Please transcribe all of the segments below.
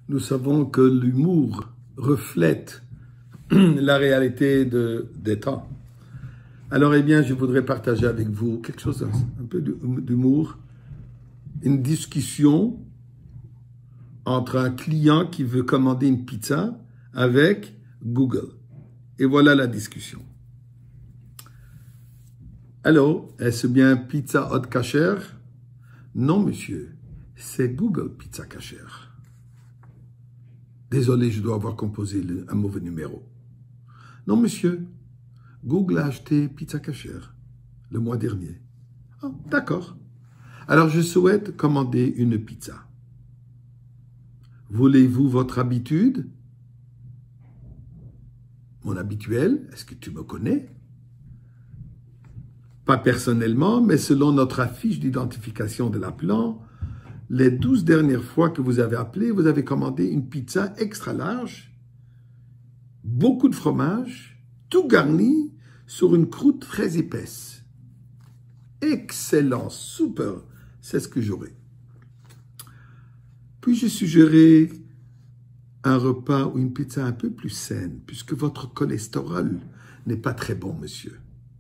Nous savons que l'humour reflète la réalité des temps. Alors, eh bien, je voudrais partager avec vous quelque chose, un peu d'humour, une discussion entre un client qui veut commander une pizza avec Google. Et voilà la discussion. Allô, est-ce bien Pizza Hut Kasher? Non, monsieur, c'est Google Pizza Kasher. Désolé, je dois avoir composé un mauvais numéro. Non, monsieur, Google a acheté Pizza Kasher le mois dernier. Ah, d'accord. Alors, je souhaite commander une pizza. Voulez-vous votre habitude? Mon habituel, est-ce que tu me connais? Pas personnellement, mais selon notre affiche d'identification de l'appelant, les 12 dernières fois que vous avez appelé, vous avez commandé une pizza extra large, beaucoup de fromage, tout garni sur une croûte très épaisse. Excellent, super, c'est ce que j'aurai. Puis j'ai suggéré un repas ou une pizza un peu plus saine, puisque votre cholestérol n'est pas très bon, monsieur.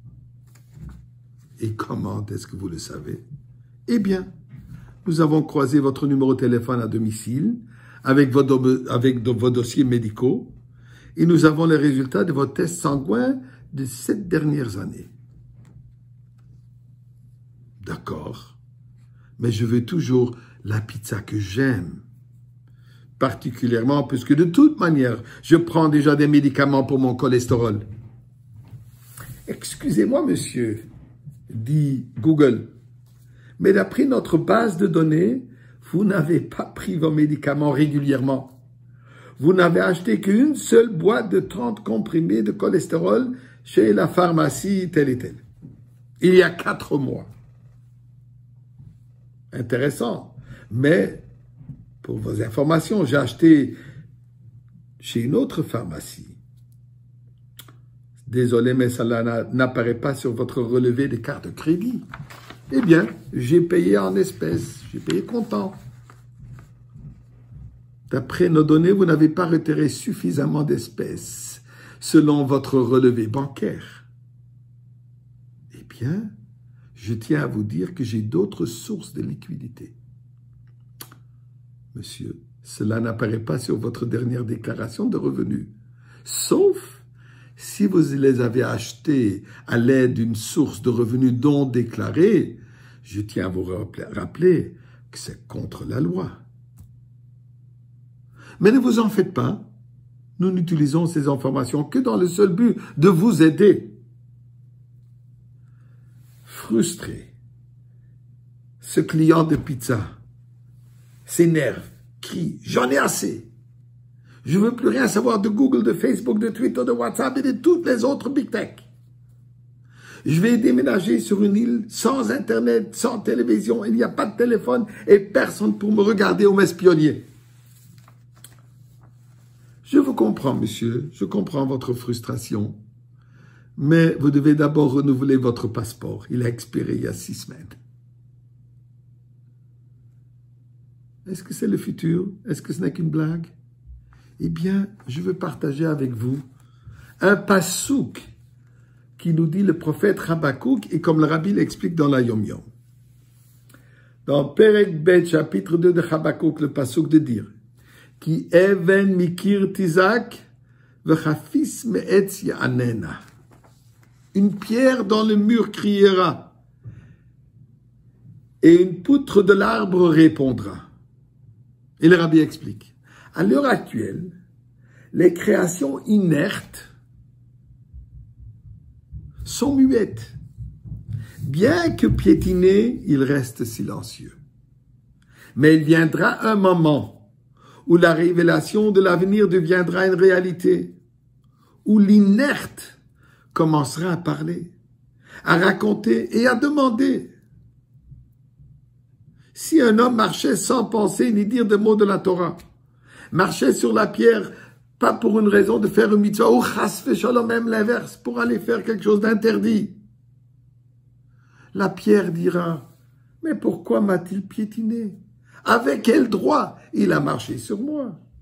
Et comment est-ce que vous le savez? Eh bien, nous avons croisé votre numéro de téléphone à domicile avec vos dossiers médicaux et nous avons les résultats de vos tests sanguins de 7 dernières années. D'accord, mais je veux toujours la pizza que j'aime, particulièrement puisque de toute manière, je prends déjà des médicaments pour mon cholestérol. Excusez-moi, monsieur, dit Google. Mais d'après notre base de données, vous n'avez pas pris vos médicaments régulièrement. Vous n'avez acheté qu'une seule boîte de 30 comprimés de cholestérol chez la pharmacie telle et telle. Il y a 4 mois. Intéressant. Mais, pour vos informations, j'ai acheté chez une autre pharmacie. Désolé, mais cela n'apparaît pas sur votre relevé de carte de crédit. Eh bien, j'ai payé en espèces, j'ai payé comptant. D'après nos données, vous n'avez pas retiré suffisamment d'espèces selon votre relevé bancaire. Eh bien, je tiens à vous dire que j'ai d'autres sources de liquidité. Monsieur, cela n'apparaît pas sur votre dernière déclaration de revenus, sauf si vous les avez achetés à l'aide d'une source de revenus non déclarée. Je tiens à vous rappeler que c'est contre la loi. Mais ne vous en faites pas. Nous n'utilisons ces informations que dans le seul but de vous aider. Frustré, ce client de pizza s'énerve, crie « J'en ai assez !» Je ne veux plus rien savoir de Google, de Facebook, de Twitter, de WhatsApp et de toutes les autres big tech. Je vais déménager sur une île sans Internet, sans télévision. Il n'y a pas de téléphone et personne pour me regarder ou m'espionner. Je vous comprends, monsieur. Je comprends votre frustration. Mais vous devez d'abord renouveler votre passeport. Il a expiré il y a 6 semaines. Est-ce que c'est le futur? Est-ce que ce n'est qu'une blague? Eh bien, je veux partager avec vous un passouk qui nous dit le prophète Habakkuk et comme le rabbi l'explique dans la Yom Yom. Dans Perek Bet, chapitre 2 de Habakkuk, le passouk de dire Ki even mikir tizak v'chafis me'etz ya'anena. Une pierre dans le mur criera et une poutre de l'arbre répondra. Et le rabbi explique. À l'heure actuelle, les créations inertes sont muettes. Bien que piétinés, ils restent silencieux. Mais il viendra un moment où la révélation de l'avenir deviendra une réalité, où l'inerte commencera à parler, à raconter et à demander. Si un homme marchait sans penser ni dire de mots de la Torah, marchait sur la pierre, pas pour une raison de faire une mitzvah, ou chas v'shalom, même l'inverse, pour aller faire quelque chose d'interdit. La pierre dira, mais pourquoi m'a-t-il piétiné? Avec quel droit il a marché sur moi?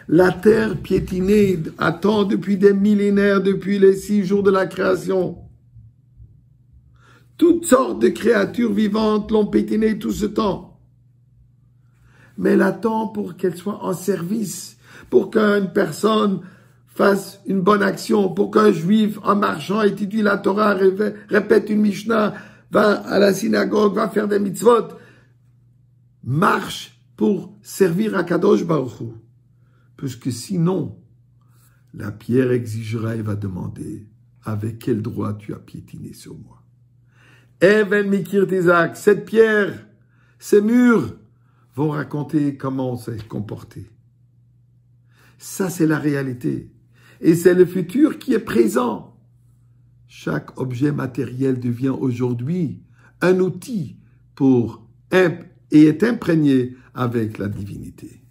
La terre piétinée attend depuis des millénaires, depuis les 6 jours de la création. Toutes sortes de créatures vivantes l'ont piétinée tout ce temps. Mais elle attend pour qu'elle soit en service, pour qu'une personne fasse une bonne action, pour qu'un juif en marchant étudie la Torah, répète une Mishnah, va à la synagogue, va faire des mitzvot, marche pour servir à Kadosh Baruch Hu. Puisque sinon, la pierre exigera et va demander avec quel droit tu as piétiné sur moi. Even Mikir Isaac, cette pierre, ces murs vont raconter comment on s'est comporté. Ça, c'est la réalité. Et c'est le futur qui est présent. Chaque objet matériel devient aujourd'hui un outil pour et est imprégné avec la divinité.